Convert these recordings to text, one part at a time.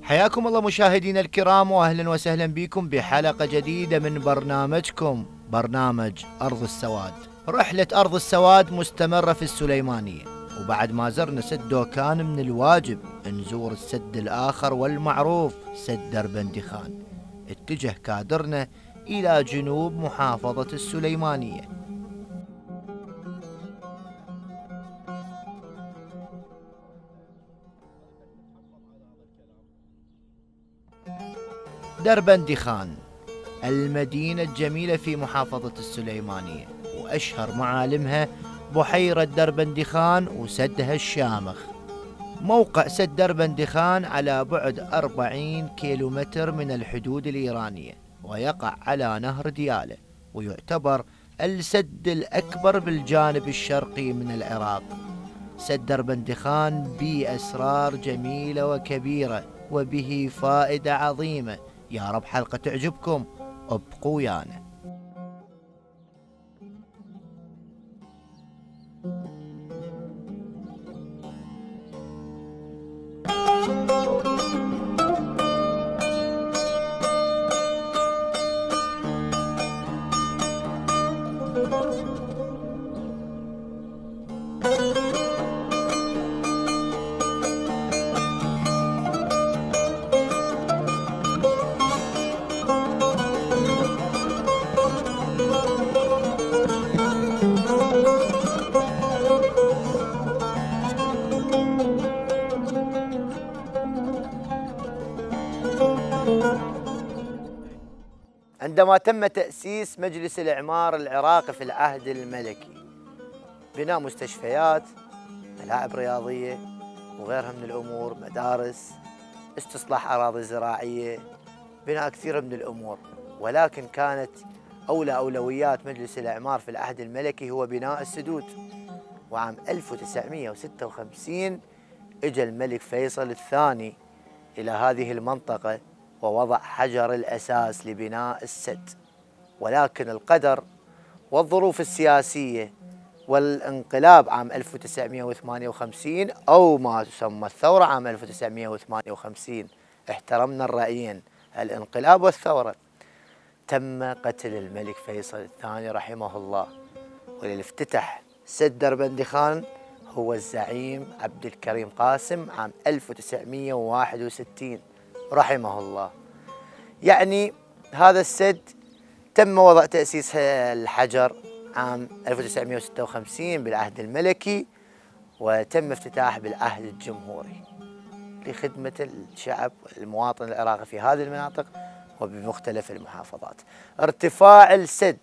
حياكم الله مشاهدينا الكرام، واهلا وسهلا بكم بحلقة جديدة من برنامجكم برنامج أرض السواد. رحلة أرض السواد مستمرة في السليمانية، وبعد ما زرنا سد كان من الواجب نزور السد الآخر والمعروف سد دربندي خان. اتجه كادرنا إلى جنوب محافظة السليمانية. دربندي خان المدينة الجميلة في محافظة السليمانية، وأشهر معالمها بحيرة دربندي خان وسدها الشامخ. موقع سد دربندي خان على بعد 40 كيلومتر من الحدود الإيرانية، ويقع على نهر ديالى، ويعتبر السد الأكبر بالجانب الشرقي من العراق. سد دربندي خان به أسرار جميلة وكبيرة، وبه فائدة عظيمة. يا رب حلقة تعجبكم، ابقوا ويانا. عندما تم تأسيس مجلس الإعمار العراقي في العهد الملكي، بناء مستشفيات، ملاعب رياضية وغيرها من الأمور، مدارس، استصلاح أراضي زراعية، بناء كثير من الأمور. ولكن كانت أولويات مجلس الإعمار في العهد الملكي هو بناء السدود. وعام 1956 اجى الملك فيصل الثاني إلى هذه المنطقة ووضع حجر الأساس لبناء السد. ولكن القدر والظروف السياسية والانقلاب عام 1958 أو ما تسمى الثورة عام 1958، احترمنا الرأيين، الانقلاب والثورة، تم قتل الملك فيصل الثاني رحمه الله. واللي افتتح سد دربندي خان هو الزعيم عبد الكريم قاسم عام 1961 رحمه الله. يعني هذا السد تم وضع تأسيس الحجر عام 1956 بالعهد الملكي، وتم افتتاحه بالعهد الجمهوري لخدمة الشعب والمواطن العراقي في هذه المناطق وبمختلف المحافظات. ارتفاع السد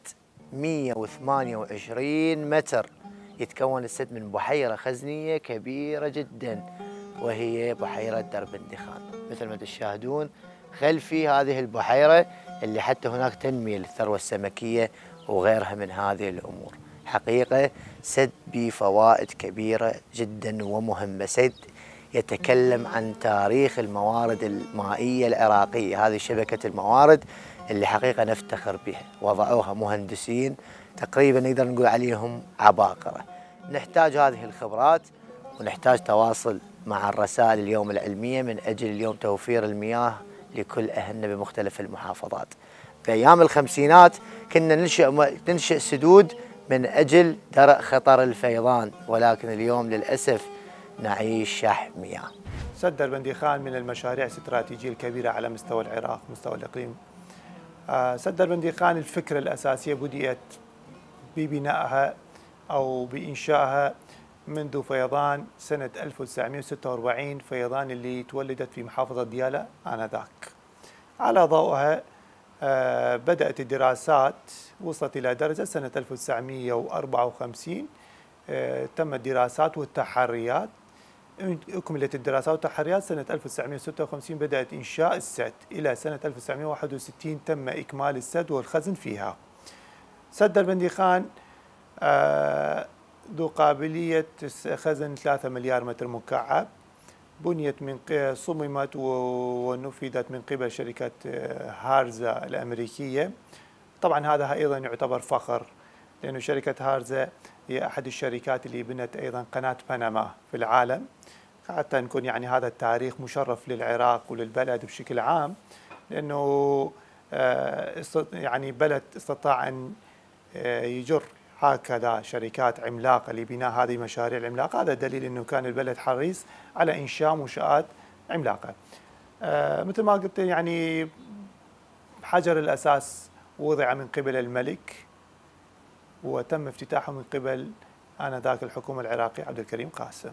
128 متر. يتكون السد من بحيرة خزنية كبيرة جدا، وهي بحيرة دربندي خان، مثل ما تشاهدون خلفي هذه البحيرة، اللي حتى هناك تنمية للثروة السمكية وغيرها من هذه الأمور. حقيقة سد بفوائد كبيرة جدا ومهمة. سد يتكلم عن تاريخ الموارد المائية العراقية. هذه شبكة الموارد اللي حقيقة نفتخر بها، وضعوها مهندسين تقريبا نقدر نقول عليهم عباقرة. نحتاج هذه الخبرات، ونحتاج تواصل مع الرسائل اليوم العلمية من أجل اليوم توفير المياه لكل أهلنا بمختلف المحافظات. في أيام الخمسينات كنا ننشئ سدود من أجل درء خطر الفيضان، ولكن اليوم للأسف نعيش شح مياه. سد دربندي خان من المشاريع الاستراتيجية الكبيرة على مستوى العراق، مستوى الإقليم. سد دربندي خان الفكرة الأساسية بدأت ببنائها أو بإنشائها منذ فيضان سنة 1946، فيضان اللي تولدت في محافظة ديالى آنذاك. على ضوءها بدأت الدراسات، وصلت إلى درجة سنة 1954 تم الدراسات والتحريات. أكملت الدراسات والتحريات سنة 1956، بدأت إنشاء السد. إلى سنة 1961 تم إكمال السد والخزن فيها. سد دربندي خان ذو قابلية خزن 3 مليار متر مكعب. بنيت صممت ونفذت من قبل شركة هارزا الأمريكية. طبعا هذا أيضا يعتبر فخر، لأن شركة هارزا هي أحد الشركات اللي بنت أيضا قناة بنما في العالم. حتى نكون يعني هذا التاريخ مشرف للعراق وللبلد بشكل عام، لأنه يعني بلد استطاع أن يجر هكذا شركات عملاقة لبناء هذه المشاريع العملاقة. هذا دليل أنه كان البلد حريص على إنشاء منشآت عملاقة. مثل ما قلت يعني حجر الأساس وضع من قبل الملك وتم افتتاحه من قبل آنذاك الحكومة العراقية عبد الكريم قاسم.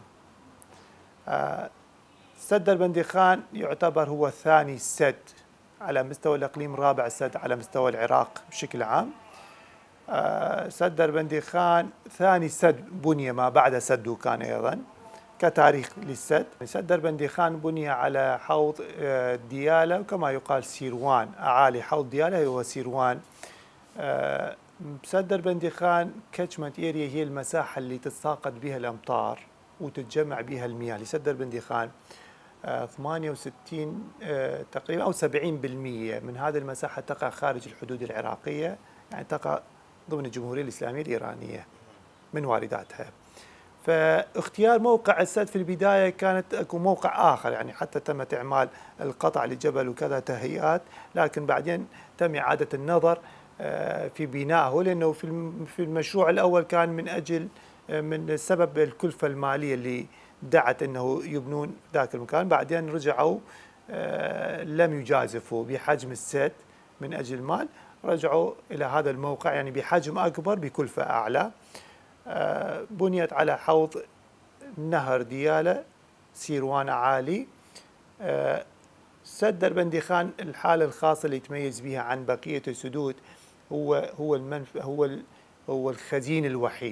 سد البندخان يعتبر هو ثاني سد على مستوى الإقليم، رابع سد على مستوى العراق بشكل عام. سد البندخان ثاني سد بني ما بعد سد دوكان أيضا كتاريخ للسد. سد البندخان بني على حوض ديالى، وكما يقال سيروان، أعالي حوض ديالى هو سيروان. سد البندخان كاتشمنت اريا هي المساحة اللي تتساقط بها الأمطار وتتجمع بها المياه. لسد البندخان 68 تقريبا أو 70% من هذه المساحة تقع خارج الحدود العراقية، يعني تقع ضمن الجمهورية الإسلامية الإيرانية من وارداتها. فاختيار موقع السد في البداية كانت أكو موقع آخر، يعني حتى تم إعمال القطع للجبل وكذا تهيئات، لكن بعدين تم إعادة النظر في بنائه، لأنه في المشروع الأول كان من سبب الكلفة المالية اللي دعت أنه يبنون ذاك المكان. بعدين رجعوا لم يجازفوا بحجم السد من أجل المال، رجعوا إلى هذا الموقع يعني بحجم أكبر بكلفة أعلى. بنيت على حوض نهر ديالى سيروان عالي. سد البندخان الحالة الخاصة اللي يتميز بها عن بقية السدود هو الخزين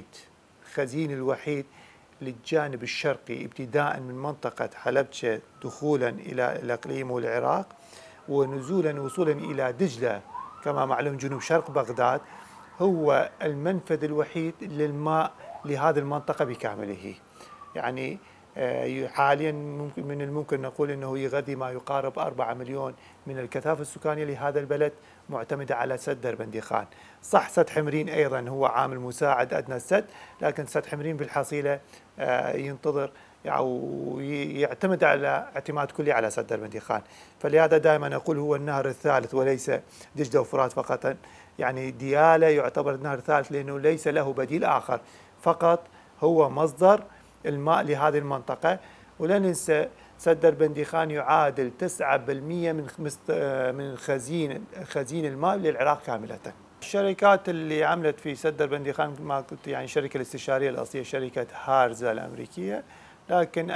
الوحيد للجانب الشرقي ابتداء من منطقة حلبشة دخولا إلى الإقليم والعراق وصولا إلى دجلة كما معلوم جنوب شرق بغداد. هو المنفذ الوحيد للماء لهذه المنطقة بكامله. يعني حاليا من الممكن نقول أنه يغذي ما يقارب 4 مليون من الكثافة السكانية لهذا البلد معتمدة على سد البندخان. صح سد حمرين أيضا هو عامل مساعد أدنى السد، لكن سد حمرين بالحصيلة ينتظر أو يعتمد على اعتماد كلي على سد البندخان. فلهذا دائما أقول هو النهر الثالث وليس دجلة وفرات فقط. يعني ديالى يعتبر النهر الثالث لأنه ليس له بديل آخر، فقط هو مصدر الماء لهذه المنطقة. ولا ننسى سد البندخان يعادل 9% من خزين الماء للعراق كاملة. الشركات اللي عملت في سد البندخان ما قلت يعني الشركة الاستشارية الأصلية شركة هارزا الأمريكية، لكن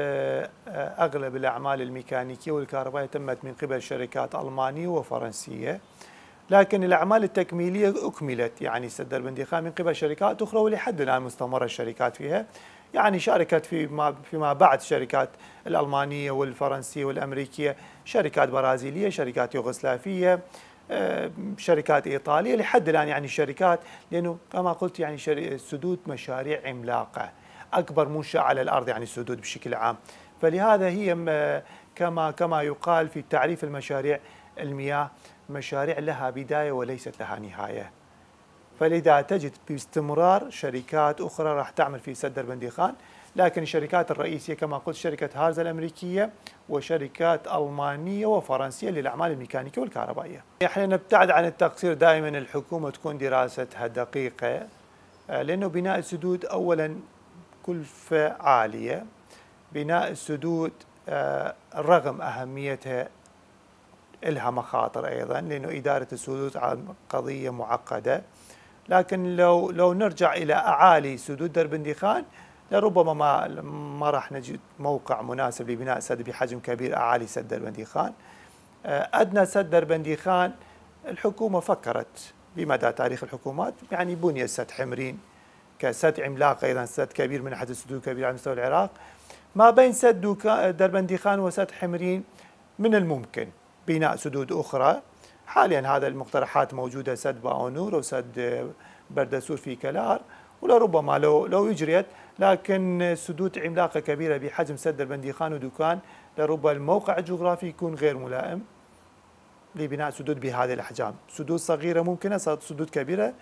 أغلب الأعمال الميكانيكية والكهربائية تمت من قبل شركات ألمانية وفرنسية. لكن الأعمال التكميلية أكملت يعني سد البندخان من قبل شركات أخرى، ولحد الآن مستمرة الشركات فيها. يعني شاركت فيما بعد الشركات الألمانية والفرنسية والأمريكية، شركات برازيلية، شركات يوغوسلافية، شركات إيطالية لحد الآن. يعني شركات لأنه كما قلت يعني السدود مشاريع عملاقة، أكبر منشأة على الأرض يعني السدود بشكل عام. فلهذا هي كما يقال في تعريف المشاريع المياه مشاريع لها بداية وليست لها نهاية. فلذا تجد باستمرار شركات أخرى راح تعمل في سد البندخان، لكن الشركات الرئيسية كما قلت شركة هارزا الأمريكية وشركات ألمانية وفرنسية للأعمال الميكانيكية والكهربائية. احنا نبتعد عن التقصير، دائما الحكومة تكون دراستها دقيقة، لأنه بناء السدود أولا كلفة عالية. بناء السدود رغم أهميتها لها مخاطر أيضا، لأنه إدارة السدود قضية معقدة. لكن لو نرجع إلى أعالي سدود البندخان لربما ما راح نجد موقع مناسب لبناء سد بحجم كبير أعالي سد البندخان. أدنى سد البندخان الحكومة فكرت بمدى تاريخ الحكومات، يعني بني سد حمرين كسد عملاق، أيضا سد كبير من أحد السدود كبير على مستوى العراق. ما بين سد البندخان وسد حمرين من الممكن بناء سدود أخرى. حاليا هذا المقترحات موجودة، سد باونور وسد بردسور في كلار، ولربما لو اجريت، لكن سدود عملاقه كبيره بحجم سد البندخان ودوكان لربما الموقع الجغرافي يكون غير ملائم لبناء سدود بهذه الاحجام. سدود صغيره ممكنه، سدود كبيره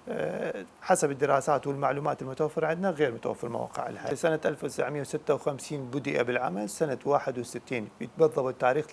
حسب الدراسات والمعلومات المتوفرة عندنا غير متوفر مواقع لها. سنة 1956 بدأ بالعمل، سنة 61 بالضبط تاريخ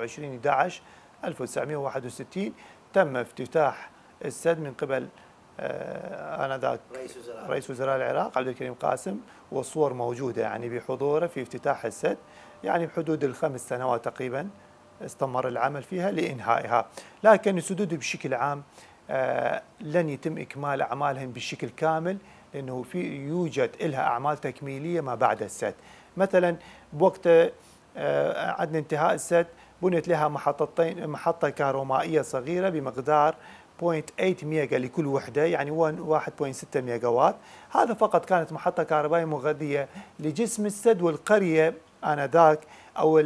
23/11/1961 تم افتتاح السد من قبل آنذاك رئيس وزراء العراق عبد الكريم قاسم، والصور موجودة يعني بحضوره في افتتاح السد، يعني بحدود ال5 سنوات تقريبا استمر العمل فيها لإنهائها. لكن السدود بشكل عام لن يتم إكمال أعمالهم بشكل كامل، لأنه يوجد لها أعمال تكميلية ما بعد السد. مثلا بوقت عندنا انتهاء السد بنيت لها محطة كهرومائية صغيرة بمقدار 0.8 ميجا لكل وحدة، يعني 1.6 ميجا واط. هذا فقط كانت محطة كهربائية مغذية لجسم السد والقرية آنذاك، أو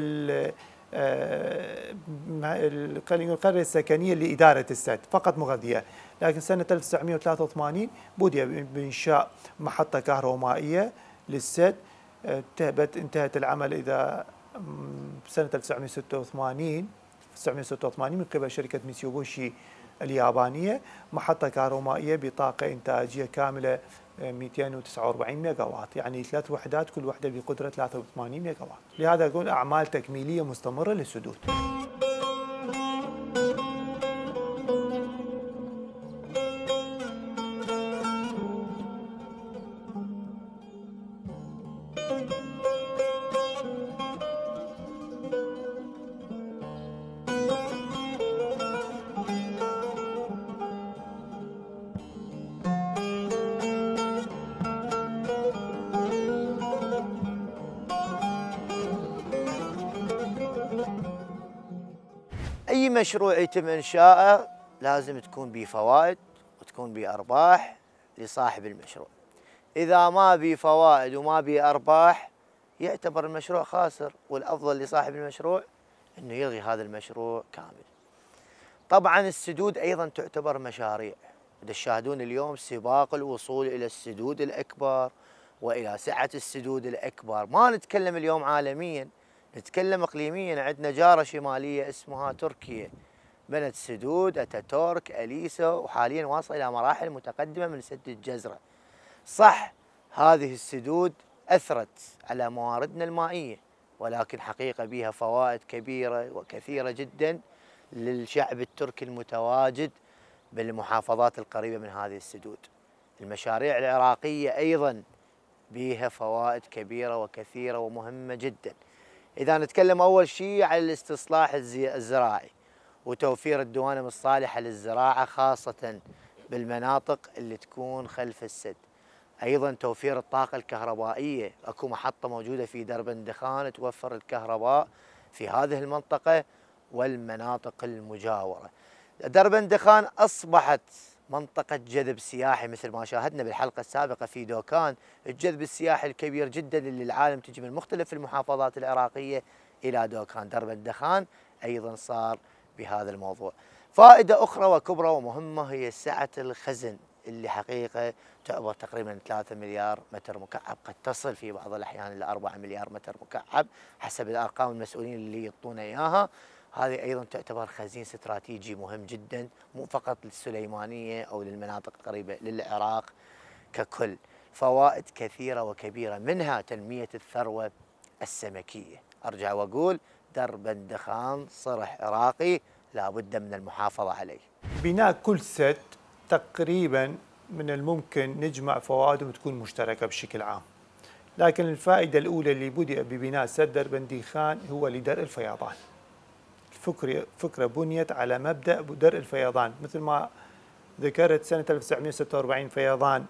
القرية السكنية لإدارة السد فقط مغذية. لكن سنة 1983 بدأ بإنشاء محطة كهرومائية للسد، انتهت العمل إذا سنة 1986 من قبل شركة ميتسوبوشي اليابانية، محطة كهرومائية بطاقة إنتاجية كاملة 249 ميجا واط، يعني 3 وحدات كل وحدة بقدرة 83 ميجا واط. لهذا أقول أعمال تكميلية مستمرة للسدود. أي مشروع يتم إنشاءه لازم تكون به فوائد وتكون به أرباح لصاحب المشروع. إذا ما به فوائد وما به أرباح يعتبر المشروع خاسر، والأفضل لصاحب المشروع أنه يلغي هذا المشروع كامل. طبعا السدود أيضا تعتبر مشاريع، تشاهدون اليوم سباق الوصول إلى السدود الأكبر وإلى سعة السدود الأكبر. ما نتكلم اليوم عالميا، نتكلم إقليميا. عندنا جارة شمالية اسمها تركيا، بنت سدود أتاتورك، أليسا، وحاليا واصلة إلى مراحل متقدمة من سد الجزرة. صح هذه السدود أثرت على مواردنا المائية، ولكن حقيقة بها فوائد كبيرة وكثيرة جدا للشعب التركي المتواجد بالمحافظات القريبة من هذه السدود. المشاريع العراقية أيضا بها فوائد كبيرة وكثيرة ومهمة جدا. إذا نتكلم أول شيء على الاستصلاح الزراعي وتوفير الدوانم الصالحة للزراعة، خاصة بالمناطق اللي تكون خلف السد. أيضا توفير الطاقة الكهربائية، أكو محطة موجودة في دربندخان توفر الكهرباء في هذه المنطقة والمناطق المجاورة. دربندخان أصبحت منطقة جذب سياحي، مثل ما شاهدنا بالحلقة السابقة في دوكان، الجذب السياحي الكبير جدا اللي العالم تجي من مختلف المحافظات العراقية إلى دوكان. دربندخان أيضا صار بهذا الموضوع. فائدة أخرى وكبرى ومهمة هي سعة الخزن، اللي حقيقة تعبر تقريبا 3 مليار متر مكعب، قد تصل في بعض الأحيان إلى 4 مليار متر مكعب حسب الأرقام المسؤولين اللي يعطونا إياها. هذه أيضا تعتبر خزين استراتيجي مهم جدا، مو فقط للسليمانية أو للمناطق القريبة للعراق ككل. فوائد كثيرة وكبيرة، منها تنمية الثروة السمكية. أرجع وأقول دربندخان صرح عراقي لابد من المحافظة عليه. بناء كل سد تقريبا من الممكن نجمع فوائده تكون مشتركة بشكل عام، لكن الفائدة الأولى اللي بدأ ببناء سد دربندخان هو لدرء الفيضان. فكرة بنيت على مبدأ درء الفيضان، مثل ما ذكرت سنة 1946 فيضان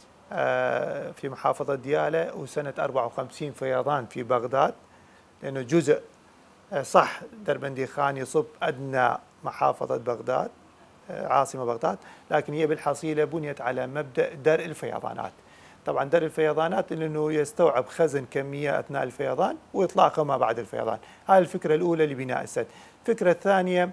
في محافظة ديالى، وسنة 54 فيضان في بغداد، لأنه جزء صح دربندخان يصب أدنى محافظة بغداد عاصمة بغداد، لكن هي بالحصيلة بنيت على مبدأ درء الفيضانات. طبعا درء الفيضانات انه يستوعب خزن كمية اثناء الفيضان واطلاقه ما بعد الفيضان. هاي الفكرة الاولى لبناء السد. الفكرة الثانية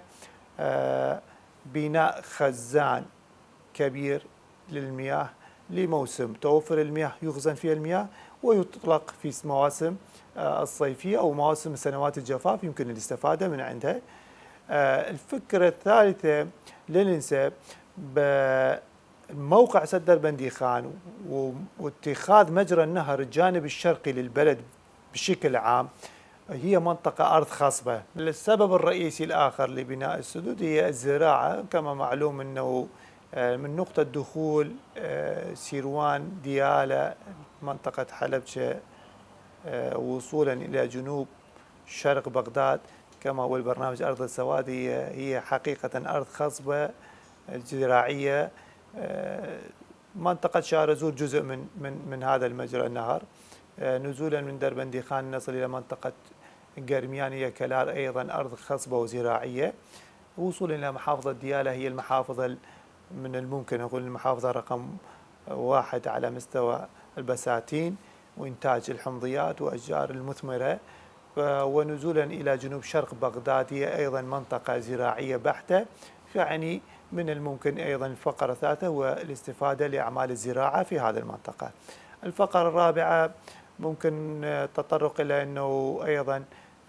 بناء خزان كبير للمياه لموسم توفر المياه، يخزن فيها المياه ويطلق في مواسم الصيفية او مواسم سنوات الجفاف يمكن الاستفادة من عندها. الفكرة الثالثة لا ننسى موقع سد دربندي خان واتخاذ مجرى النهر الجانب الشرقي للبلد بشكل عام هي منطقة أرض خصبة. السبب الرئيسي الآخر لبناء السدود هي الزراعة. كما معلوم أنه من نقطة دخول سيروان ديالى منطقة حلبشة وصولا إلى جنوب شرق بغداد كما هو البرنامج أرض السواد هي حقيقة أرض خصبة زراعية. منطقة شارزور جزء من هذا المجرى النهر. نزولا من دربندي خان نصل إلى منطقة قرميانية كلار أيضا أرض خصبة وزراعية. وصولا إلى محافظة ديالى هي المحافظة من الممكن أقول المحافظة رقم 1 على مستوى البساتين وإنتاج الحمضيات وأشجار المثمرة. ونزولا إلى جنوب شرق بغداد هي أيضا منطقة زراعية بحتة. يعني من الممكن أيضا الفقرة الثالثة والاستفادة لأعمال الزراعة في هذه المنطقة. الفقرة الرابعة ممكن تطرق إلى أنه أيضا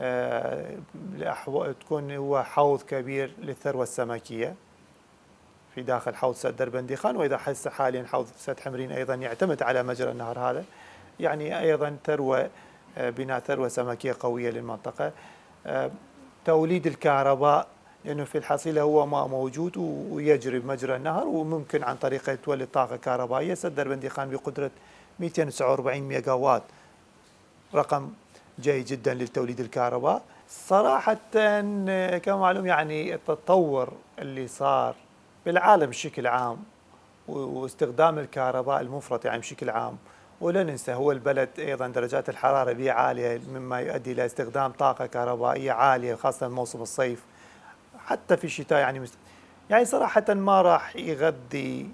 تكون هو حوض كبير للثروة السمكية في داخل حوض سد دربندي خان. وإذا حس حاليا حوض سد حمرين أيضا يعتمد على مجرى النهر هذا، يعني أيضا بناء ثروة سمكية قوية للمنطقة. توليد الكهرباء لأنه في الحصيلة هو ماء موجود ويجري بمجرى النهر وممكن عن طريقه تولد طاقة كهربائية. سد دربندي خان بقدرة 249 ميجا وات، رقم جيد جدا للتوليد الكهرباء. صراحة كما معلوم يعني التطور اللي صار بالعالم بشكل عام واستخدام الكهرباء المفرط يعني بشكل عام، ولا ننسى هو البلد أيضا درجات الحرارة به عالية مما يؤدي إلى استخدام طاقة كهربائية عالية خاصة موسم الصيف حتى في الشتاء. يعني صراحة ما راح يغذي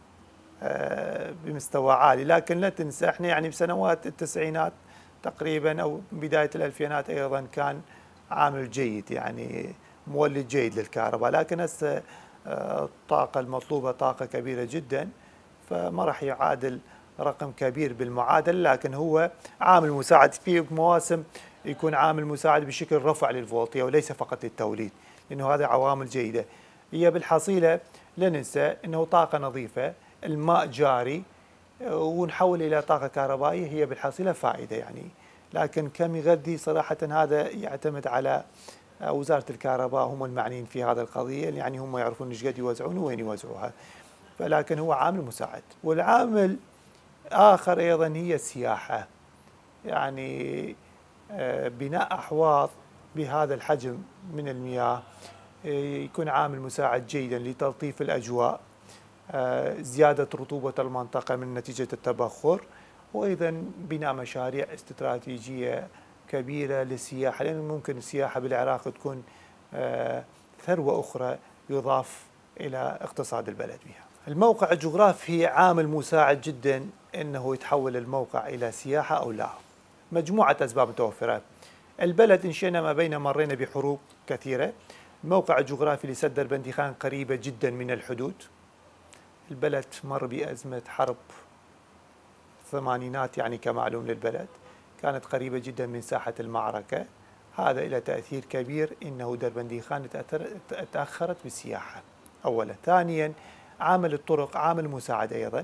بمستوى عالي. لكن لا تنسى احنا يعني بسنوات التسعينات تقريبا أو بداية الألفينات أيضا كان عامل جيد، يعني مولد جيد للكهرباء. لكن هسه الطاقة المطلوبة طاقة كبيرة جدا، فما راح يعادل رقم كبير بالمعادلة، لكن هو عامل مساعد في مواسم يكون عامل مساعد بشكل رفع للفولتية وليس فقط للتوليد، لأنه هذه عوامل جيدة. هي بالحصيلة لا ننسى أنه طاقة نظيفة، الماء جاري ونحول إلى طاقة كهربائية، هي بالحصيلة فائدة يعني. لكن كم يغذي صراحة هذا يعتمد على وزارة الكهرباء، هم المعنيين في هذا القضية، يعني هم يعرفون ايش قد يوزعون وين يوزعوها. فلكن هو عامل مساعد. والعامل آخر أيضا هي السياحة. يعني بناء أحواض بهذا الحجم من المياه يكون عامل مساعد جيدا لتلطيف الأجواء، زيادة رطوبة المنطقة من نتيجة التبخر، وأيضا بناء مشاريع استراتيجية كبيرة للسياحة، لأن ممكن السياحة بالعراق تكون ثروة أخرى يضاف إلى اقتصاد البلد بها. الموقع الجغرافي عامل مساعد جدا أنه يتحول الموقع إلى سياحة أو لا. مجموعة أسباب متوفرة. البلد انشئنا ما بين مرينا بحروب كثيرة. الموقع الجغرافي لسد دربندي خان قريبة جدا من الحدود. البلد مر بأزمة حرب الثمانينات يعني كمعلوم للبلد، كانت قريبة جدا من ساحة المعركة. هذا إلى تأثير كبير أنه دربندي خان تأخرت بالسياحة أولا. ثانيا عامل الطرق عامل مساعد أيضا.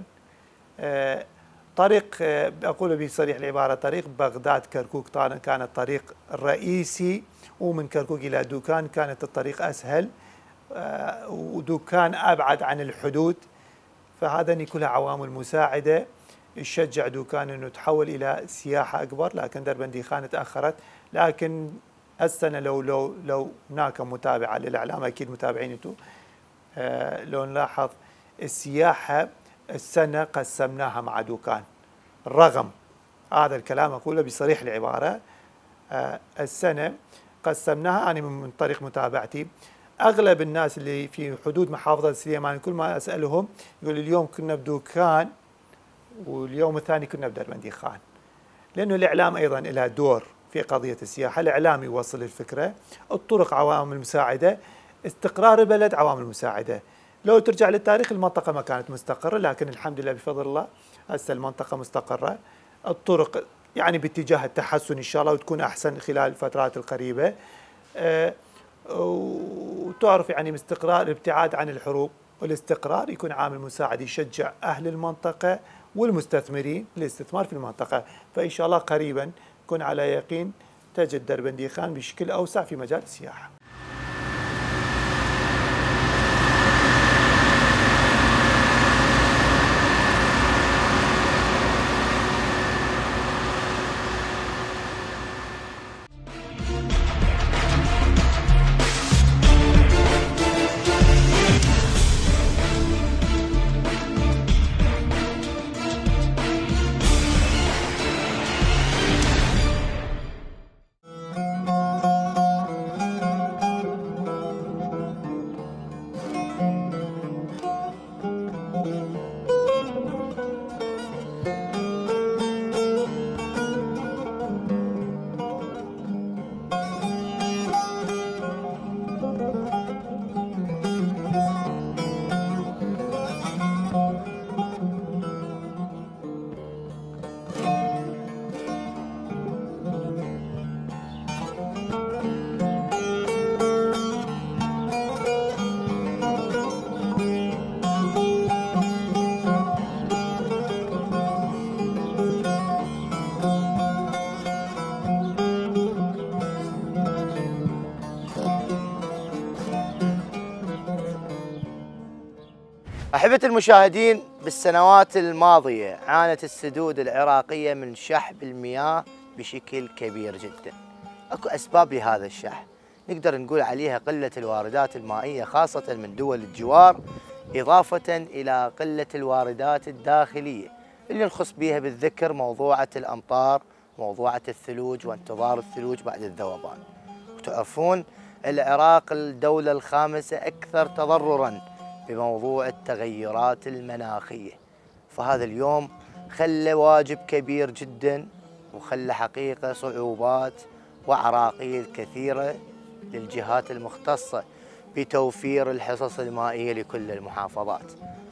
طريق أقول بصريح العبارة طريق بغداد كركوك كانت طريق رئيسي، ومن كركوك إلى دوكان كانت الطريق أسهل، ودوكان أبعد عن الحدود. فهذا كلها عوامل مساعدة يشجع دوكان أنه تحول إلى سياحة أكبر. لكن دربندي خان تأخرت. لكن السنة لو هناك متابعة للإعلام، أكيد متابعين انتم، لو نلاحظ السياحة السنة قسمناها مع دوكان، رغم هذا الكلام أقوله بصريح العبارة. السنة قسمناها أنا من طريق متابعتي. أغلب الناس اللي في حدود محافظة سليمان كل ما أسألهم يقول اليوم كنا بدوكان واليوم الثاني كنا بدربندي خان، لأنه الإعلام أيضا له دور في قضية السياحة. الإعلام يوصل الفكرة، الطرق عوامل مساعدة، استقرار البلد عوامل مساعدة. لو ترجع للتاريخ المنطقة ما كانت مستقرة، لكن الحمد لله بفضل الله هسه المنطقة مستقرة. الطرق يعني باتجاه التحسن إن شاء الله وتكون أحسن خلال الفترات القريبة. وتعرف يعني باستقرار الابتعاد عن الحروب والاستقرار يكون عامل مساعد يشجع أهل المنطقة والمستثمرين للاستثمار في المنطقة. فإن شاء الله قريبا كن على يقين تجد دربندي خان بشكل أوسع في مجال السياحة. أحبة المشاهدين، بالسنوات الماضية عانت السدود العراقية من شحب المياه بشكل كبير جدا. اكو أسباب لهذا الشحب، نقدر نقول عليها قلة الواردات المائية خاصة من دول الجوار، إضافة إلى قلة الواردات الداخلية اللي نخص بها بالذكر موضوعة الأمطار، موضوعة الثلوج وانتظار الثلوج بعد الذوبان. وتعرفون العراق الدولة الخامسة أكثر تضرراً بموضوع التغيرات المناخية، فهذا اليوم خلى واجب كبير جدا وخلى حقيقة صعوبات وعراقيل كثيرة للجهات المختصة بتوفير الحصص المائية لكل المحافظات.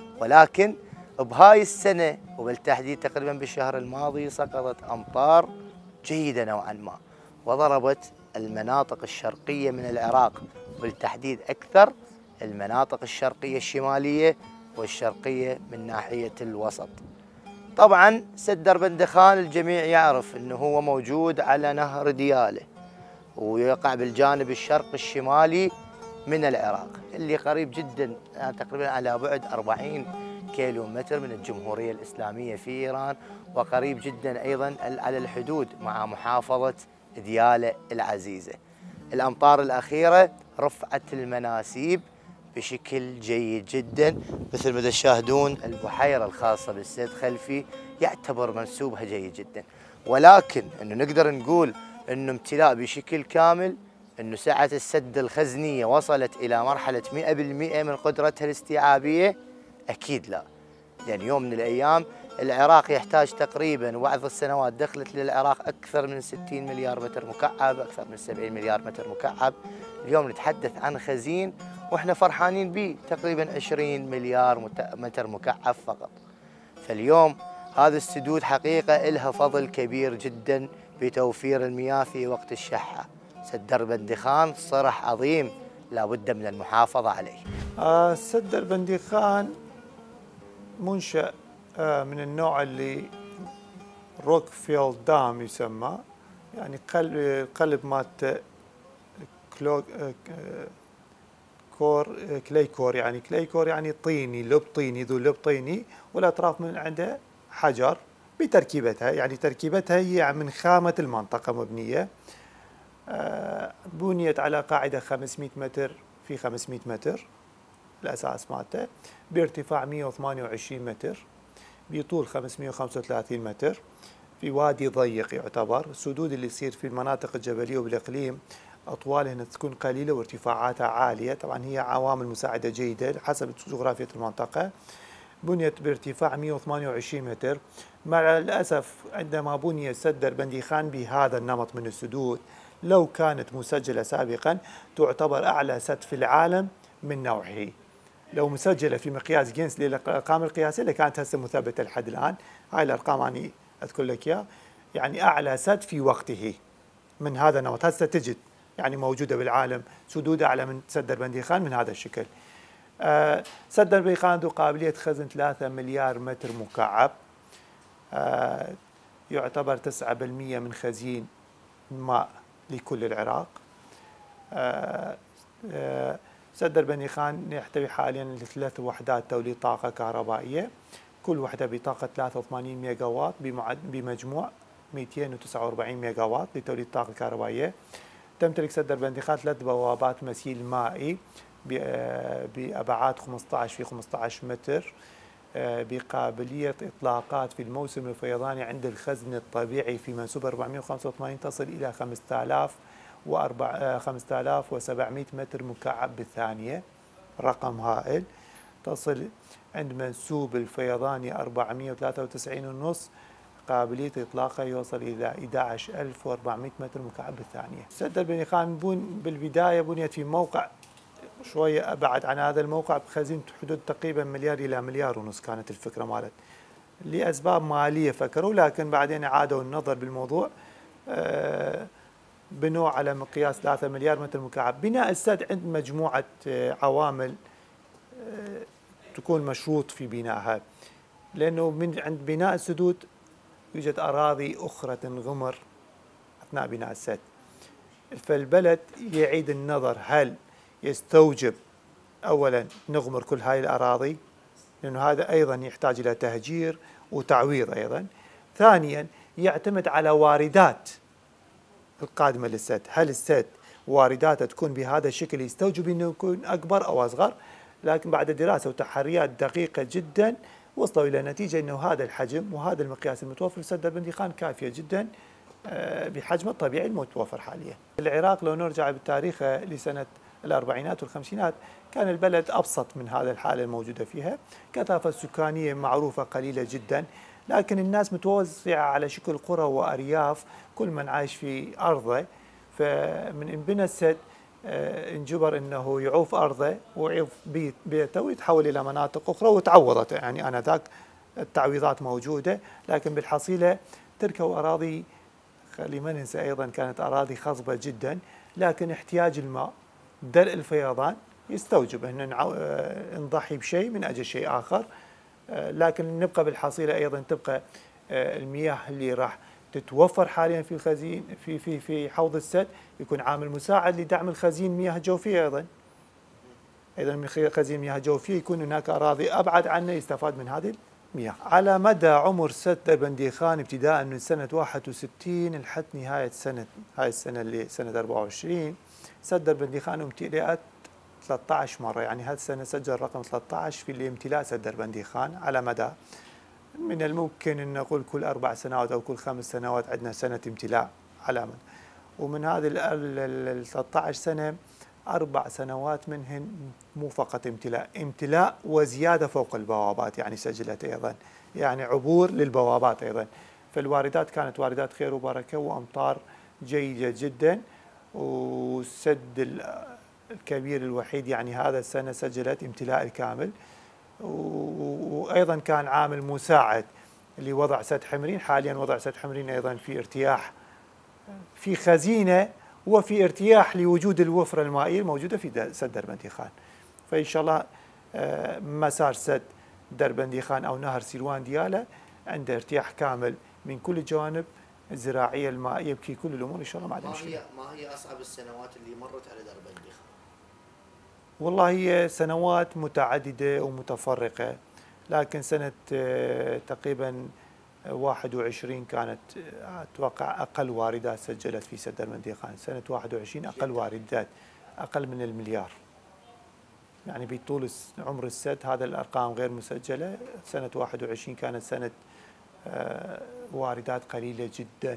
ولكن بهاي السنة وبالتحديد تقريبا بالشهر الماضي سقطت أمطار جيدة نوعا ما وضربت المناطق الشرقية من العراق، وبالتحديد أكثر المناطق الشرقية الشمالية والشرقية من ناحية الوسط. طبعا سد دربندي خان الجميع يعرف أنه هو موجود على نهر ديالى ويقع بالجانب الشرق الشمالي من العراق اللي قريب جدا، تقريبا على بعد 40 كيلو متر من الجمهورية الإسلامية في إيران، وقريب جدا أيضا على الحدود مع محافظة ديالى العزيزة. الأمطار الأخيرة رفعت المناسيب بشكل جيد جدا، مثل ما تشاهدون البحيرة الخاصة بالسد خلفي يعتبر منسوبها جيد جدا. ولكن انه نقدر نقول انه امتلاء بشكل كامل، انه سعة السد الخزنية وصلت الى مرحلة 100% من قدرتها الاستيعابية، اكيد لا. لان يوم من الايام العراق يحتاج تقريبا، وبعض السنوات دخلت للعراق اكثر من 60 مليار متر مكعب، اكثر من 70 مليار متر مكعب. اليوم نتحدث عن خزين واحنا فرحانين به تقريبا 20 مليار متر مكعب فقط. فاليوم هذه السدود حقيقة لها فضل كبير جدا بتوفير المياه في وقت الشحة. سد دربندي خان صرح عظيم لابد من المحافظة عليه. سد دربندي خان منشأ من النوع اللي روكفيلد دام يسمى، يعني قلب مالته كلي كور، يعني كلي كور يعني طيني، لب طيني، ذو لب طيني، والاطراف من عنده حجر بتركيبتها، يعني تركيبتها هي من خامة المنطقة مبنية. بنيت على قاعدة 500 متر في 500 متر الأساس مالته، بارتفاع 128 متر، بطول 535 متر، في وادي ضيق يعتبر. السدود اللي تصير في المناطق الجبلية وبالإقليم أطوالها هنا تكون قليلة وارتفاعاتها عالية، طبعا هي عوامل مساعدة جيدة حسب جغرافية المنطقة. بنيت بارتفاع 128 متر. مع الأسف عندما بني سد دربندي خان بهذا النمط من السدود، لو كانت مسجلة سابقا تعتبر أعلى سد في العالم من نوعه. لو مسجلة في مقياس جينيس للأرقام القياسية لكانت هسه مثبتة لحد الآن. هاي الأرقام أنا أذكر لك إياها، يعني أعلى سد في وقته من هذا النمط. هسه تجد يعني موجودة بالعالم سدود أعلى من سد دربندي خان من هذا الشكل. سد البيخان ذو قابلية خزن 3 مليار متر مكعب، يعتبر 9% من خزين الماء لكل العراق. سد البني خان يحتوي حاليا 3 وحدات توليد طاقة كهربائية، كل وحدة بطاقة 83 ميجا واط بمجموع 249 ميجا واط لتوليد طاقة كهربائية. تمتلك سد البندي خان 3 بوابات مسيل مائي بأبعاد 15 في 15 متر، بقابلية إطلاقات في الموسم الفيضاني عند الخزن الطبيعي في منسوب 485 تصل إلى 5700 متر مكعب بالثانية، رقم هائل. تصل عند منسوب الفيضاني 493.5، قابلية إطلاقه يوصل إلى 11400 متر مكعب بالثانية. سد البني خان بالبداية بنيت في موقع شوية أبعد عن هذا الموقع بخزين حدود تقريبا مليار إلى مليار ونص، كانت الفكرة مالت لأسباب مالية فكروا، لكن بعدين عادوا النظر بالموضوع، بنوا على مقياس 3 مليار متر مكعب. بناء السد عند مجموعة عوامل تكون مشروط في بنائها، لأنه من عند بناء السدود يوجد أراضي أخرى تنغمر أثناء بناء السد، فالبلد يعيد النظر هل يستوجب أولا نغمر كل هاي الأراضي، لأنه هذا أيضا يحتاج إلى تهجير وتعويض أيضا. ثانيا يعتمد على واردات القادمة للسد، هل السد وارداته تكون بهذا الشكل يستوجب أنه يكون أكبر أو أصغر. لكن بعد دراسة وتحريات دقيقة جدا وصلوا إلى نتيجة أنه هذا الحجم وهذا المقياس المتوفر في سد البندي خان كافية جدا بحجمه الطبيعي المتوفر حاليا. العراق لو نرجع بالتاريخ لسنة الأربعينات والخمسينات كان البلد أبسط من هذا الحالة الموجودة فيها، كثافة سكانية معروفة قليلة جدا، لكن الناس متوزعة على شكل قرى وأرياف، كل من عايش في أرضه. فمن انبنى السد انجبر أنه يعوف أرضه ويعوف بيته ويتحول إلى مناطق أخرى وتعوضت، يعني آنذاك التعويضات موجودة، لكن بالحصيلة تركوا أراضي، خلي ما ننسى أيضا كانت أراضي خصبة جدا، لكن احتياج الماء درء الفيضان يستوجب أن نضحي بشيء من أجل شيء آخر. لكن نبقى بالحصيلة أيضا تبقى المياه اللي راح تتوفر حاليا في الخزين في حوض السد يكون عامل مساعد لدعم الخزين مياه جوفية. أيضا من خزين مياه جوفية يكون هناك أراضي أبعد عنه يستفاد من هذه المياه. على مدى عمر سد البندي خان ابتداء من سنة 61 لحد نهاية هاي السنة اللي سنة 24 سد البندي خان امتلأت 13 مرة، يعني هذه السنة سجل رقم 13 في الامتلاء سد البندي خان على مدى، من الممكن أن نقول كل 4 سنوات أو كل 5 سنوات عندنا سنة امتلاء على مدى. ومن هذه ال 13 سنة 4 سنوات منهن مو فقط امتلاء وزيادة فوق البوابات، يعني سجلت أيضا يعني عبور للبوابات أيضا. فالواردات كانت واردات خير وبركة وأمطار جيدة جدا. والسد الكبير الوحيد يعني هذا السنة سجلت امتلاء الكامل، وأيضا كان عامل مساعد لوضع سد حمرين. حاليا وضع سد حمرين أيضا في ارتياح في خزينة وفي ارتياح لوجود الوفرة المائية الموجودة في سد دربندي خان. فإن شاء الله مسار سد دربندي خان أو نهر سيروان ديالى عنده ارتياح كامل من كل الجوانب الزراعية المائية بكي كل الأمور إن شاء الله. ما هي أصعب السنوات اللي مرت على دربندي خان؟ والله هي سنوات متعددة ومتفرقة، لكن سنة تقريبا 21 كانت أتوقع أقل واردات سجلت في سد دربندي خان. سنة 21 أقل واردات أقل من المليار، يعني بطول عمر السد هذا الأرقام غير مسجلة. سنة 21 كانت سنة واردات قليلة جدا،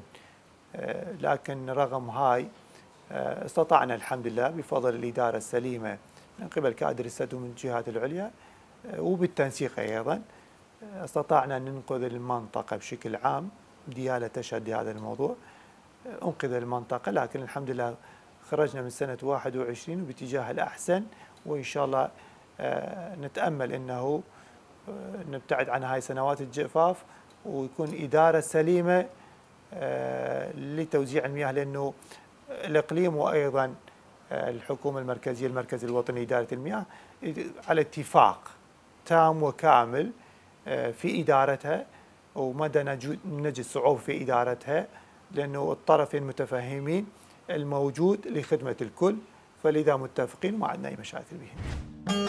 لكن رغم هاي استطعنا الحمد لله بفضل الإدارة السليمة من قبل كادر السد ومن الجهات العليا وبالتنسيق أيضا استطعنا أن ننقذ المنطقة بشكل عام. ديالى تشهد لهذا الموضوع، أنقذ المنطقة، لكن الحمد لله خرجنا من سنة 21 باتجاه الأحسن، وإن شاء الله نتأمل أنه نبتعد عن هاي سنوات الجفاف ويكون إدارة سليمة لتوزيع المياه، لأنه الإقليم وأيضا الحكومة المركزية المركز الوطني لإدارة المياه على اتفاق تام وكامل في إدارتها، ومدى نجد صعوبة في إدارتها لأنه الطرفين متفاهمين الموجود لخدمة الكل، فلذا متفقين وما عندنا أي مشاكل بهم.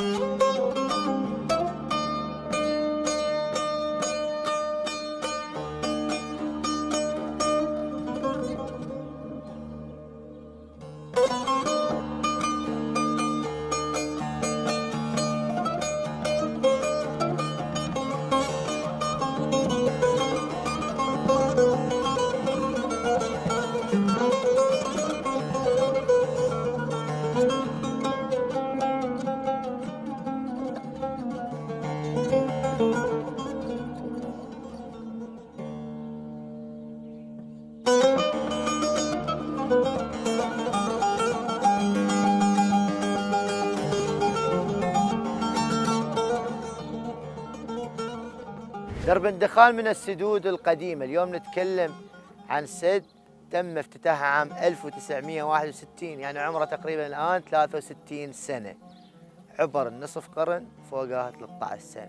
درب الدخان من السدود القديمة. اليوم نتكلم عن سد تم افتتاحه عام 1961، يعني عمره تقريبا الآن 63 سنة، عبر النصف قرن، فوقها 13 سنة،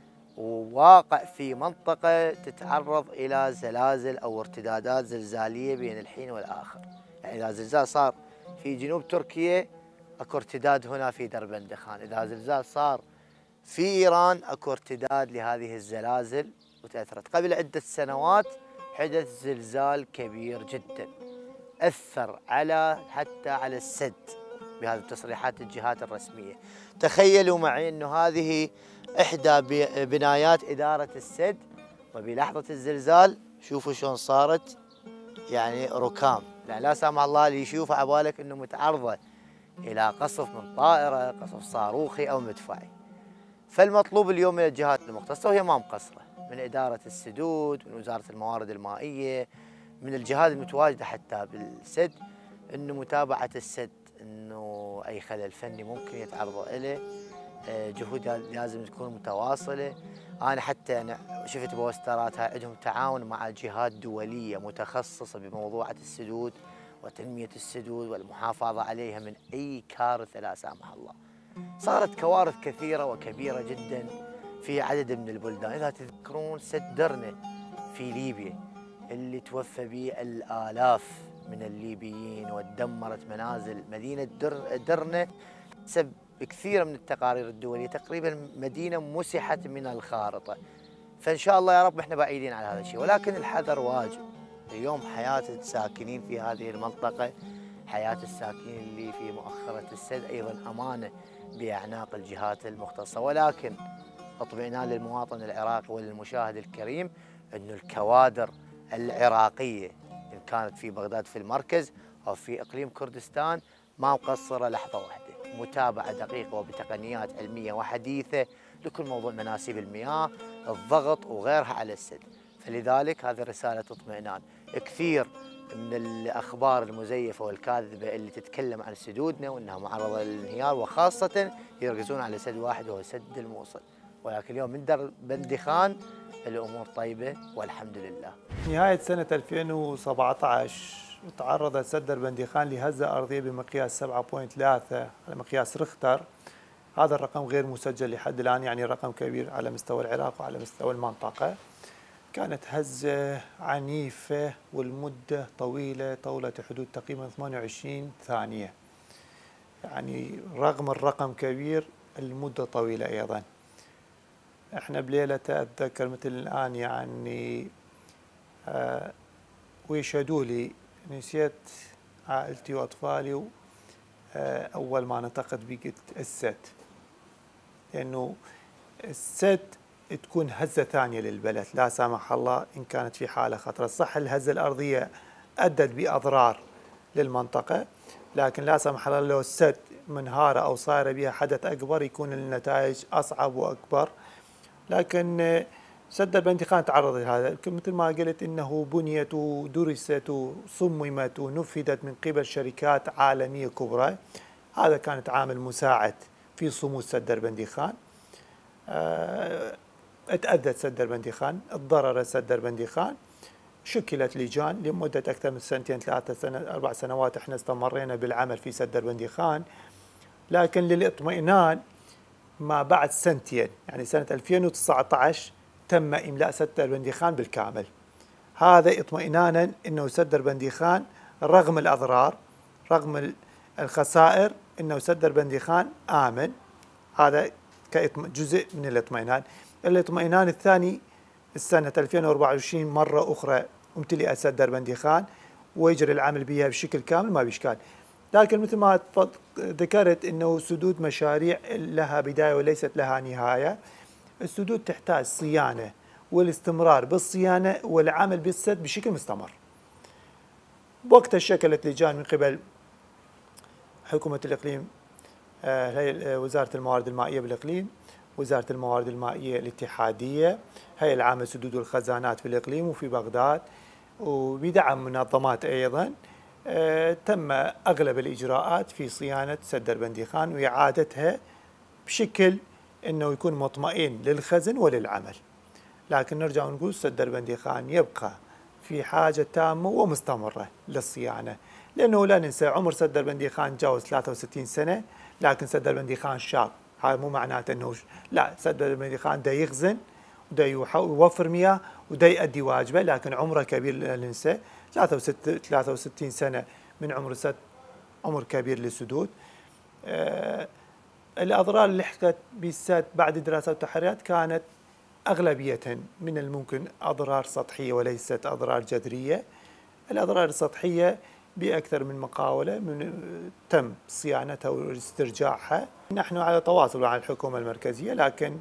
وواقع في منطقة تتعرض إلى زلازل أو ارتدادات زلزالية بين الحين والآخر. يعني إذا زلزال صار في جنوب تركيا أكو ارتداد هنا في درب الدخان، إذا زلزال صار في إيران أكو ارتداد لهذه الزلازل وتأثرت. قبل عدة سنوات حدث زلزال كبير جدا أثر حتى على السد بهذه تصريحات الجهات الرسمية. تخيلوا معي أنه هذه إحدى بنايات إدارة السد، وبلحظة الزلزال شوفوا شلون صارت، يعني ركام، يعني لا سامح الله اللي يشوفها عبالك أنه متعرضة إلى قصف من طائرة، قصف صاروخي أو مدفعي. فالمطلوب اليوم من الجهات المختصة، وهي ما مقصرة، من إدارة السدود، من وزارة الموارد المائية، من الجهات المتواجدة حتى بالسد، أنه متابعة السد، أنه أي خلل فني ممكن يتعرض إليه جهودها لازم تكون متواصلة. أنا حتى أنا شفت بوستراتها عندهم تعاون مع جهات دولية متخصصة بموضوع السدود وتنمية السدود والمحافظة عليها من أي كارثة لا سامح الله. صارت كوارث كثيرة وكبيرة جدا في عدد من البلدان. إذا تذكرون سد درنة في ليبيا اللي توفى به الآلاف من الليبيين ودمرت منازل مدينة درنة بسبب كثير من التقارير الدولية، تقريبا مدينة مسحت من الخارطة. فإن شاء الله يا رب احنا بعيدين على هذا الشيء، ولكن الحذر واجب. اليوم حياة الساكنين في هذه المنطقة، حياة الساكنين اللي في مؤخرة السد أيضا أمانة بأعناق الجهات المختصة. ولكن اطمئنان للمواطن العراقي وللمشاهد الكريم أن الكوادر العراقية إن كانت في بغداد في المركز أو في إقليم كردستان ما مقصرة لحظة واحدة، متابعة دقيقة وبتقنيات علمية وحديثة لكل موضوع مناسيب المياه، الضغط وغيرها على السد. فلذلك هذه رسالة اطمئنان. كثير من الأخبار المزيفة والكاذبة اللي تتكلم عن سدودنا وأنها معرضة للانهيار، وخاصة يركزون على سد واحد وهو سد الموصل، ولكن اليوم من درب الدخان الأمور طيبة والحمد لله. نهاية سنة 2017 تعرض سد درب الدخان لهزة أرضية بمقياس 7.3 على مقياس ريختر. هذا الرقم غير مسجل لحد الآن، يعني رقم كبير على مستوى العراق وعلى مستوى المنطقة. كانت هزة عنيفة والمدة طويلة، طولت حدود تقريبا 28 ثانية، يعني رغم الرقم كبير المدة طويلة أيضا. احنا بليلة أتذكر مثل الآن يعني ويشهدوا لي نسيت عائلتي وأطفالي أول ما نطقت بقت السد، لأنه السد تكون هزة ثانية للبلد لا سامح الله إن كانت في حالة خطرة. صح الهزة الأرضية أدت بأضرار للمنطقة، لكن لا سامح الله لو السد منهارة أو صار بها حدث أكبر يكون النتائج أصعب وأكبر. لكن سد درب الدخان تعرض لهذا، مثل ما قلت إنه بنيت ودرست وصممت ونفذت من قبل شركات عالمية كبرى. هذا كانت عامل مساعد في صمود سد درب الدخان. تأذت سد درب الدخان، تضرر سد درب الدخان. شكلت لجان لمدة أكثر من سنتين 4 سنوات احنا استمرينا بالعمل في سد البندي خان، لكن للاطمئنان ما بعد سنتين يعني سنة 2019 تم إملاء سد البندي خان بالكامل. هذا اطمئنانا أنه سد البندي خان رغم الأضرار رغم الخسائر أنه سد البندي خان آمن. هذا جزء من الاطمئنان. الاطمئنان الثاني السنة 2024 مرة أخرى امتلئ سد البندي خان ويجري العمل بها بشكل كامل ما بإشكال. لكن مثل ما ذكرت أنه سدود مشاريع لها بداية وليست لها نهاية. السدود تحتاج صيانة والاستمرار بالصيانة والعمل بالسد بشكل مستمر. وقتها شكلت لجان من قبل حكومة الإقليم، وزارة الموارد المائية بالإقليم، وزارة الموارد المائية الاتحادية، هيئة العامة للسدود والخزانات في الإقليم وفي بغداد، وبدعم منظمات أيضا. تم أغلب الإجراءات في صيانة سد البندي خان وإعادتها بشكل أنه يكون مطمئن للخزن وللعمل. لكن نرجع ونقول سد البندي خان يبقى في حاجة تامة ومستمرة للصيانة، لأنه لا ننسى عمر سد البندي خان تجاوز 63 سنة، لكن سد البندي خان شاب. هذا مو معناته أنه لا، سد البندي خان دا يخزن ودا يوفر مياه ودا يؤدي واجبه، لكن عمره كبير لا ننسى 63 سنة من عمر السد عمر كبير للسدود. الأضرار اللي لحقت بالسد بعد دراسات وتحريات كانت أغلبية من الممكن أضرار سطحية وليست أضرار جذرية. الأضرار السطحية بأكثر من مقاولة تم صيانتها واسترجاعها. نحن على تواصل مع الحكومة المركزية، لكن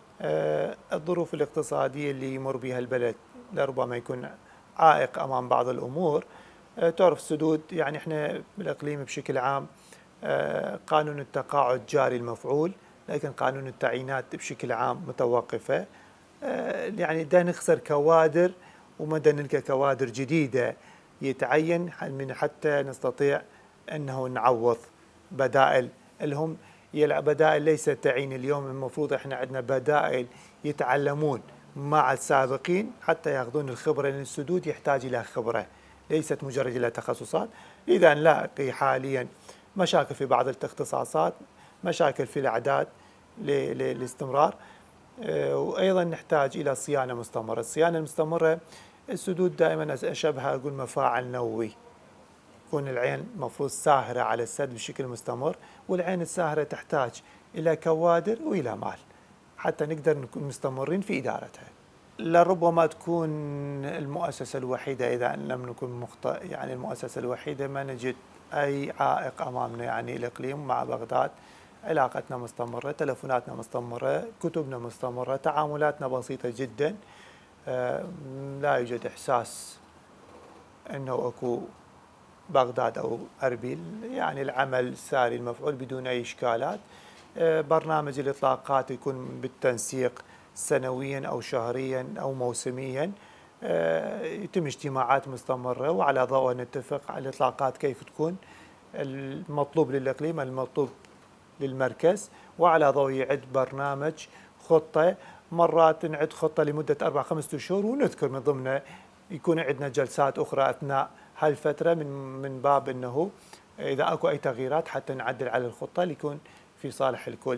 الظروف الاقتصادية اللي يمر بها البلد لربما يكون عائق أمام بعض الأمور. تعرف السدود يعني احنا بالإقليم بشكل عام قانون التقاعد جاري المفعول، لكن قانون التعيينات بشكل عام متوقفة. يعني دا نخسر كوادر ومدى نلقى كوادر جديدة يتعين من حتى نستطيع أنه نعوض بدائل الهم بدائل ليست تعين اليوم. المفروض احنا عندنا بدائل يتعلمون مع السابقين حتى ياخذون الخبرة، لأن السدود يحتاج إلى خبرة ليست مجرد إلى تخصصات. إذا نلاقي حاليا مشاكل في بعض الاختصاصات، مشاكل في الأعداد للاستمرار، وأيضا نحتاج إلى صيانة مستمرة. الصيانة المستمرة السدود دائما أشبهها أقول مفاعل نووي، تكون العين مفروض ساهرة على السد بشكل مستمر، والعين الساهرة تحتاج إلى كوادر وإلى مال حتى نقدر نكون مستمرين في إدارتها. لربما تكون المؤسسة الوحيدة إذا لم نكن مخطئ، يعني المؤسسة الوحيدة ما نجد أي عائق أمامنا، يعني الإقليم مع بغداد علاقتنا مستمرة، تلفوناتنا مستمرة، كتبنا مستمرة، تعاملاتنا بسيطة جدا. لا يوجد إحساس أنه أكو بغداد أو أربيل، يعني العمل ساري المفعول بدون أي إشكالات. برنامج الإطلاقات يكون بالتنسيق سنويا أو شهريا أو موسميا. يتم اجتماعات مستمرة وعلى ضوء نتفق على الإطلاقات كيف تكون، المطلوب للإقليم المطلوب للمركز، وعلى ضوء يعد برنامج خطة. مرات نعد خطة لمدة 4-5 شهور ونذكر من ضمنها يكون عندنا جلسات أخرى أثناء هالفترة من باب أنه إذا أكو أي تغييرات حتى نعدل على الخطة ليكون في صالح الكل.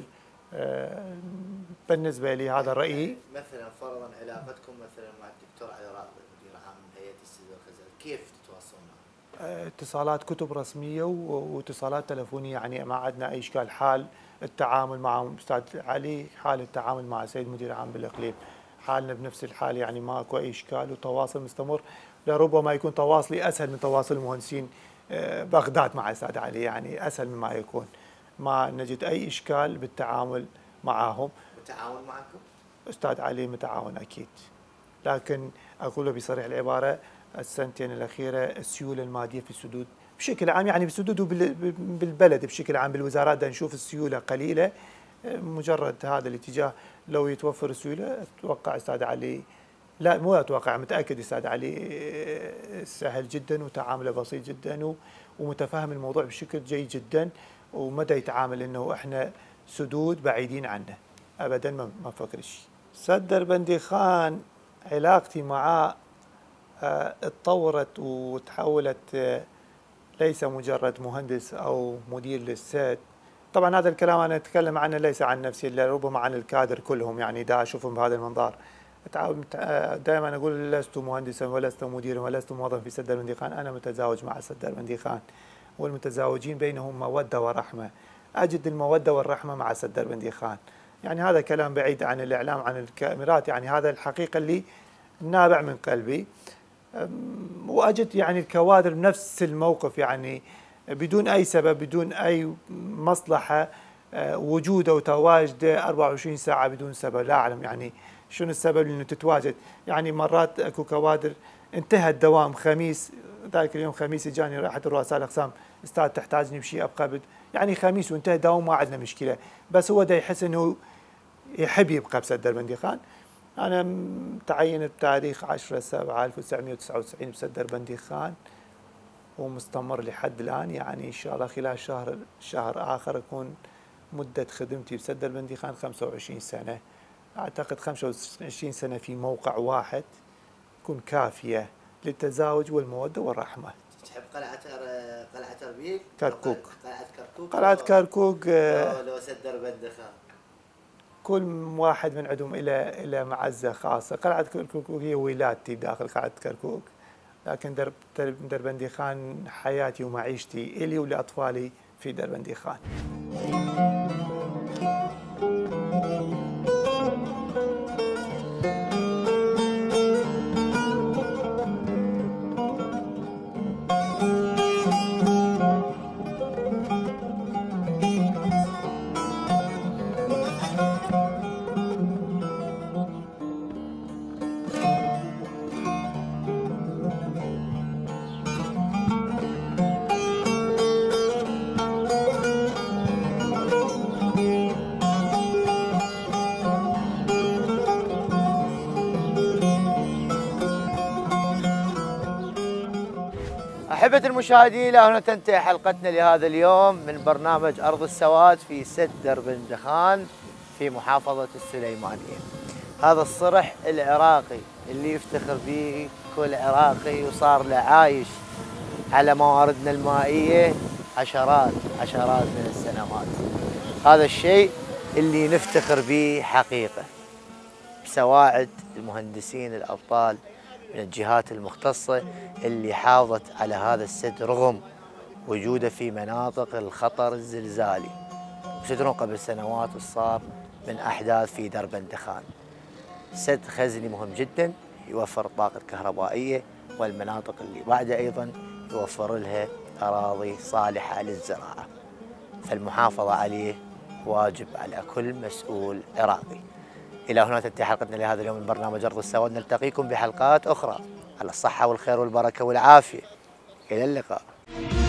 بالنسبة لي هذا رأيي. يعني مثلا فرضا علاقتكم مثلا مع الدكتور علي راغب مدير عام هيئة السدود والخزانات كيف تتواصلون معه؟ اتصالات كتب رسمية واتصالات تلفونية، يعني ما عندنا أي إشكال. حال التعامل مع أستاذ علي، حال التعامل مع سيد مدير عام بالإقليم، حالنا بنفس الحال، يعني ما أكو أي إشكال وتواصل مستمر. لربما يكون تواصلي أسهل من تواصل المهندسين بغداد مع أستاذ علي، يعني أسهل مما يكون. ما نجد أي إشكال بالتعامل معهم. متعاون معكم؟ أستاذ علي متعاون أكيد، لكن أقول بصريح العبارة السنتين الأخيرة السيولة المادية في السدود بشكل عام، يعني بالسدود وبالبلد بشكل عام بالوزارات دا نشوف السيولة قليلة. مجرد هذا الاتجاه لو يتوفر السيولة أتوقع أستاذ علي، لا مو أتوقع، متأكد أستاذ علي سهل جدا وتعامله بسيط جدا ومتفهم الموضوع بشكل جيد جدا، ومدى يتعامل إنه إحنا سدود بعيدين عنه أبدا ما فكر شيء. سد البندي خان علاقتي معاه اتطورت وتحولت ليس مجرد مهندس أو مدير للسد. طبعا هذا الكلام أنا أتكلم عنه ليس عن نفسي، إلا ربما عن الكادر كلهم، يعني دا أشوفهم بهذا المنظار. دائما أقول لست مهندسا ولست مديرا ولست موظفا في سد البنديخان، أنا متزاوج مع سد البنديخان، والمتزاوجين بينهم مودة ورحمة. أجد المودة والرحمة مع سد البنديخان. يعني هذا كلام بعيد عن الإعلام عن الكاميرات، يعني هذا الحقيقة اللي نابع من قلبي. وأجد يعني الكوادر نفس الموقف، يعني بدون أي سبب بدون أي مصلحة، وجوده وتواجده 24 ساعة بدون سبب. لا أعلم يعني شنو السبب انه تتواجد. يعني مرات اكو كوادر انتهى الدوام خميس، ذاك اليوم خميس اجاني راحت رؤساء الاقسام، استاذ تحتاجني بشيء ابقى يعني خميس وانتهى الدوام ما عندنا مشكله، بس هو دا يحس انه يحب يبقى بسد البنديخان. انا تعينت بتاريخ 10/7/1999 بسد البنديخان ومستمر لحد الان. يعني ان شاء الله خلال شهر اخر اكون مده خدمتي بسد البنديخان 25 سنه. أعتقد 25 سنة في موقع واحد تكون كافية للتزاوج والمودة والرحمة. تحب قلعة أربيل؟ كركوك. قلعة كركوك. قلعة كركوك لو سد البنديخان. كل واحد من عندهم إلى معزة خاصة. قلعة كركوك هي ولادتي داخل قلعة كركوك، لكن دربنديخان حياتي ومعيشتي إلي ولأطفالي في دربنديخان. أحبة المشاهدين، إلى هنا تنتهي حلقتنا لهذا اليوم من برنامج أرض السواد في سد دربندخان في محافظة السليمانية. هذا الصرح العراقي اللي يفتخر به كل عراقي وصار له عايش على مواردنا المائية عشرات من السنوات. هذا الشيء اللي نفتخر به حقيقة، بسواعد المهندسين الأبطال من الجهات المختصة اللي حافظت على هذا السد رغم وجوده في مناطق الخطر الزلزالي. وتدرون قبل سنوات صار من أحداث في دربندخان. سد خزني مهم جدا، يوفر الطاقة الكهربائية، والمناطق اللي بعده أيضا يوفر لها أراضي صالحة للزراعة، فالمحافظة عليه واجب على كل مسؤول عراقي. إلى هنا تنتهي حلقتنا لهذا اليوم من برنامج أرض السواد. نلتقيكم بحلقات أخرى على الصحة والخير والبركة والعافية. إلى اللقاء.